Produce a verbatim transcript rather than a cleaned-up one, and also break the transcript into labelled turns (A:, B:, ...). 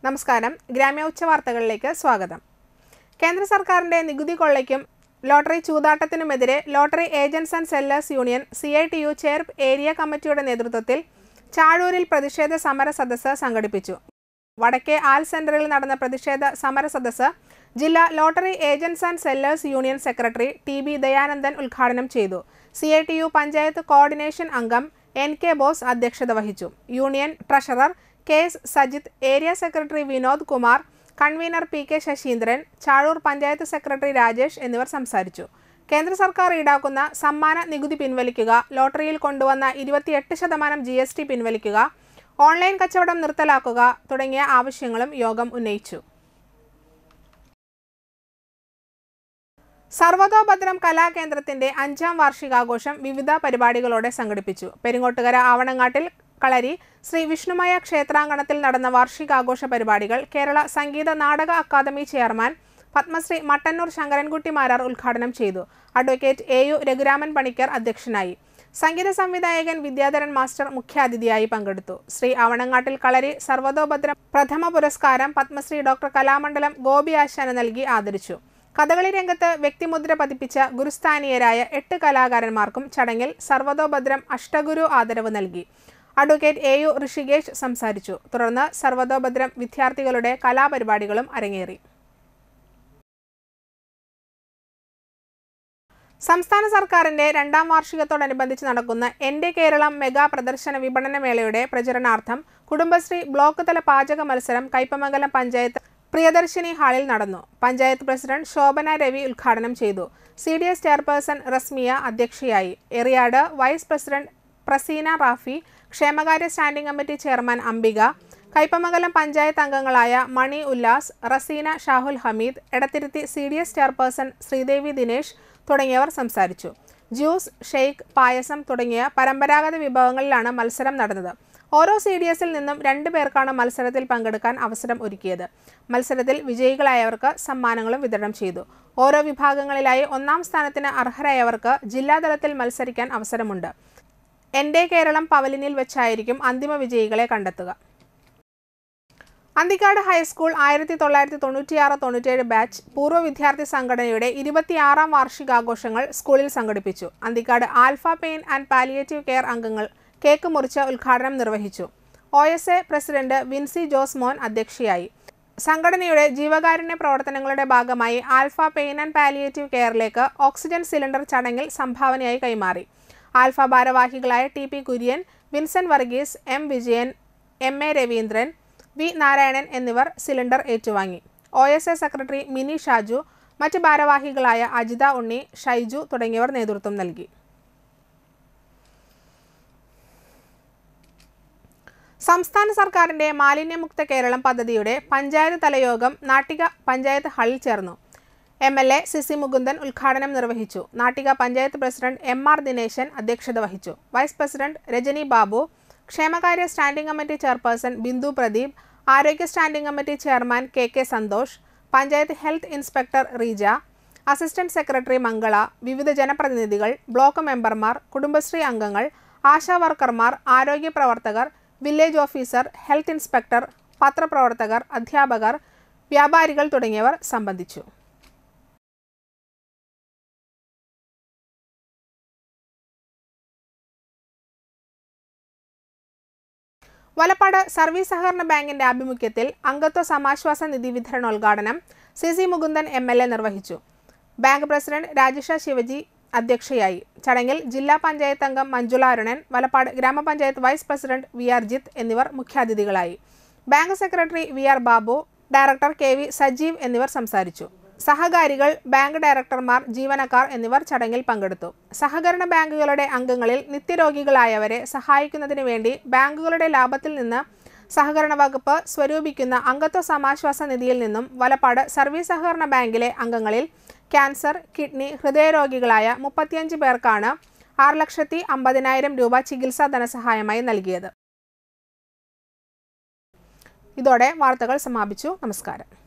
A: നമസ്കാരം, ഗ്രാമ്യ ഉച്ചവാർത്തകളിലേക്ക് സ്വാഗതം. കേന്ദ്ര സർക്കാരിന്റെ നികുതി കൊള്ളയ്ക്കും ലോട്ടറി ചൂതാട്ടത്തിനുമെതിരെ lottery agents and sellers union C I T U Cherpu area കമ്മിറ്റിയുടെ നേതൃത്വത്തിൽ ചാഴൂരിൽ പ്രതിഷേധ സമര സദസ്സ് സംഘടിപ്പിച്ചു. വടക്കേ ആൽ സെന്ററിൽ നടന്ന പ്രതിഷേധ സമര സദസ്സ് ജില്ലാ lottery agents and sellers union secretary T B Dayanandan ഉദ്ഘാടനം ചെയ്തു. C I T U panchayat coordination അംഗം എൻ കെ ബോസ് അധ്യക്ഷത വഹിച്ചു. Union treasurer K S Sajith, area secretary Vinod Kumar, convener P K Sasheendran, Chazhoor panchayat secretary Rajesh എന്നിവർ സംസാരിച്ചു. കേന്ദ്ര സർക്കാർ ഈടാക്കുന്ന സമ്മാന നികുതി പിൻവലിക്കുക, ലോട്ടറിയിൽ കൊണ്ടുവന്ന ഇരുപത്തിയെട്ട് ശതമാനം ജി എസ് ടി പിൻവലിക്കുക, ഓൺലൈൻ കച്ചവടം നിർത്തലാക്കുക തുടങ്ങിയ ആവശ്യങ്ങളും യോഗം ഉന്നയിച്ചു. സർവതോഭദ്രം കലാകേന്ദ്രത്തിന്റെ അഞ്ചാം വാർഷികാഘോഷം വിവിധ പരിപാടികളോടെ സംഘടിപ്പിച്ചു. പെരിങ്ങോട്ടുകര ആവണങ്ങാട്ടിൽ കളരി ശ്രീ വിഷ്ണുമയ ക്ഷേത്രാങ്കണത്തിൽ നടന്ന വാർഷികാഘോഷ പരിപാടികൾ കേരള സംഗീത നാടക അക്കാദമി ചെയർമാൻ പത്മശ്രീ മട്ടന്നൂർ ശങ്കരൻകുട്ടി മാരാർ ഉദ്ഘാടനം ചെയ്തു. Advocate A U Raghuraman Panicker അധ്യക്ഷനായി. സംഗീത സംവിധായകൻ വിദ്യാധരൻ മാസ്റ്റർ മുഖ്യാതിഥിയായി പങ്കെടുത്തു. ശ്രീ ആവണങ്ങാട്ടിൽ കളരി സർവതോഭദ്രം പ്രഥമ പുരസ്കാരം പത്മശ്രീ ഡോക്ടർ കലാമണ്ഡലം ഗോപി ആശാന് നൽകി ആദരിച്ചു. കഥകളി രംഗത്ത് വ്യക്തിമുദ്ര പതിപ്പിച്ച ഗുരുസ്ഥാനീയരായ എട്ട് കലാകാരന്മാർക്കും ചടങ്ങിൽ സർവതോഭദ്രം അഷ്ടഗുരു ആദരവ് നൽകി. അഡ്വക്കേറ്റ് എ യു ഋഷികേഷ് സംസാരിച്ചു. തുടർന്ന് സർവതോഭദ്രം വിദ്യാർത്ഥികളുടെ കലാപരിപാടികളും അരങ്ങേറി. സംസ്ഥാന സർക്കാരിന്റെ രണ്ടാം വാർഷികത്തോടനുബന്ധിച്ച് നടക്കുന്ന എന്റെ കേരളം മെഗാ പ്രദർശന വിപണന മേളയുടെ പ്രചരണാർത്ഥം കുടുംബശ്രീ ബ്ലോക്ക് തല പാചക മത്സരം കയ്പമംഗലം പഞ്ചായത്ത് പ്രിയദർശിനി ഹാളിൽ നടന്നു. പഞ്ചായത്ത് പ്രസിഡന്റ് ശോഭന രവി ഉദ്ഘാടനം ചെയ്തു. C D S chairperson Rasmiya അധ്യക്ഷയായി. എറിയാട് വൈസ് പ്രസിഡന്റ് പ്രസീന റാഫി, ക്ഷേമകാര്യ standing committee chairman Ambika, Kaipamangalam panchayat അംഗങ്ങളായ Mani Ullas, Raseena Shahul Hameed, Edathiruthy C D S chairperson Sreedevi Dinesh തുടങ്ങിയവർ സംസാരിച്ചു. ജ്യൂസ്, ഷെയ്ക്ക്, പായസം തുടങ്ങിയ പരമ്പരാഗത വിഭവങ്ങളിലാണ് മത്സരം നടന്നത്. ഓരോ സി ഡി എസിൽ നിന്നും രണ്ടു പേർക്കാണ് മത്സരത്തിൽ പങ്കെടുക്കാൻ അവസരം ഒരുക്കിയത്. മത്സരത്തിൽ വിജയികളായവർക്ക് സമ്മാനങ്ങളും വിതരണം ചെയ്തു. ഓരോ വിഭാഗങ്ങളിലായി ഒന്നാം സ്ഥാനത്തിന് അർഹരായവർക്ക് ജില്ലാതലത്തിൽ മത്സരിക്കാൻ അവസരമുണ്ട്. എന്റെ കേരളം പവലിനിൽ വെച്ചായിരിക്കും അന്തിമ വിജയികളെ കണ്ടെത്തുക. അന്തിക്കാട് ഹൈസ്കൂൾ ആയിരത്തി തൊള്ളായിരത്തി തൊണ്ണൂറ്റിയാറ് തൊണ്ണൂറ്റേഴ് ബാച്ച് പൂർവ്വ വിദ്യാർത്ഥി സംഘടനയുടെ ഇരുപത്തിയാറാം വാർഷികാഘോഷങ്ങൾ സ്കൂളിൽ സംഘടിപ്പിച്ചു. Anthikad Alpha pain and palliative care അംഗങ്ങൾ കേക്ക് മുറിച്ച് ഉദ്ഘാടനം നിർവഹിച്ചു. O S A president Vincy Jose Mon അധ്യക്ഷയായി. സംഘടനയുടെ ജീവകാരുണ്യ പ്രവർത്തനങ്ങളുടെ ഭാഗമായി ആൽഫ പെയിൻ ആൻഡ് പാലിയേറ്റീവ് കെയറിലേക്ക് ഓക്സിജൻ സിലിണ്ടർ ചടങ്ങിൽ സംഭാവനയായി കൈമാറി. ആൽഫ ഭാരവാഹികളായ T P Kurian, Vincent Varghese, M Vijayan, M A Raveendran, V Narayanan എന്നിവർ സിലിണ്ടർ ഏറ്റുവാങ്ങി. O S A secretary Mini Shaju, മറ്റ് ഭാരവാഹികളായ അജിത ഉണ്ണി, ഷൈജു തുടങ്ങിയവർ നേതൃത്വം നൽകി. സംസ്ഥാന സർക്കാരിന്റെ മാലിന്യമുക്ത കേരളം പദ്ധതിയുടെ പഞ്ചായത്ത് തലയോഗം നാട്ടിക പഞ്ചായത്ത് ഹാളിൽ ചേർന്നു. M L A C C Mukundan ഉദ്ഘാടനം നിർവഹിച്ചു. Nattika panchayat president M R Dineshan അധ്യക്ഷത വഹിച്ചു. വൈസ് പ്രസിഡന്റ് രജനി ബാബു, ക്ഷേമകാര്യ standing committee chairperson Bindu Pradeep, ആരോഗ്യ standing committee chairman K K Santhosh, panchayat health inspector Reeja, assistant secretary Mangala, വിവിധ ജനപ്രതിനിധികൾ, ബ്ലോക്ക് മെമ്പർമാർ, കുടുംബശ്രീ അംഗങ്ങൾ, ആശാ വർക്കർമാർ, ആരോഗ്യ പ്രവർത്തകർ, വില്ലേജ് ഓഫീസർ, ഹെൽത്ത് ഇൻസ്പെക്ടർ, പത്രപ്രവർത്തകർ, അധ്യാപകർ, വ്യാപാരികൾ തുടങ്ങിയവർ സംബന്ധിച്ചു. വലപ്പാട് സർവീസ് സഹകരണ ബാങ്കിന്റെ ആഭിമുഖ്യത്തിൽ അംഗത്വ സമാശ്വാസ നിധി വിതരണോദ്ഘാടനം C C Mukundan M L A നിർവഹിച്ചു. ബാങ്ക് പ്രസിഡന്റ് രാജേഷ ശിവജി അധ്യക്ഷയായി. ചടങ്ങിൽ ജില്ലാ പഞ്ചായത്ത് അംഗം മഞ്ജുള അരുണൻ, വലപ്പാട് ഗ്രാമപഞ്ചായത്ത് vice president V R Jith എന്നിവർ മുഖ്യാതിഥികളായി. Bank secretary V R Babu, director K V Sajeev എന്നിവർ സംസാരിച്ചു. സഹകാരികൾ, ബാങ്ക് ഡയറക്ടർമാർ, ജീവനക്കാർ എന്നിവർ ചടങ്ങിൽ പങ്കെടുത്തു. സഹകരണ ബാങ്കുകളുടെ അംഗങ്ങളിൽ നിത്യരോഗികളായവരെ സഹായിക്കുന്നതിന് വേണ്ടി ബാങ്കുകളുടെ ലാഭത്തിൽ നിന്ന് സഹകരണ വകുപ്പ് സ്വരൂപിക്കുന്ന അംഗത്വ സമാശ്വാസ നിധിയിൽ നിന്നും വലപ്പാട് സർവീസ് സഹകരണ ബാങ്കിലെ അംഗങ്ങളിൽ ക്യാൻസർ, കിഡ്നി, ഹൃദയരോഗികളായ മുപ്പത്തിയഞ്ച് പേർക്കാണ് ആറ് ലക്ഷത്തി അമ്പതിനായിരം രൂപ ചികിത്സാ ധനസഹായമായി നൽകിയത്. ഇതോടെ വാർത്തകൾ സമാപിച്ചു. നമസ്കാരം.